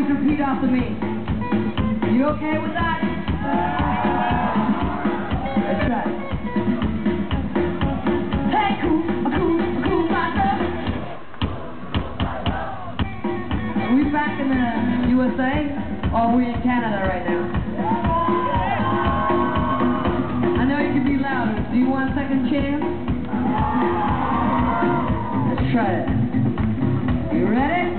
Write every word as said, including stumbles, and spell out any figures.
to repeat after me. You okay with that? Let's try it. Hey, cool, a cool, a cool flattop. Are we back in the U S A? Or are we in Canada right now? I know you can be louder. Do you want a second chance? Let's try it. You ready?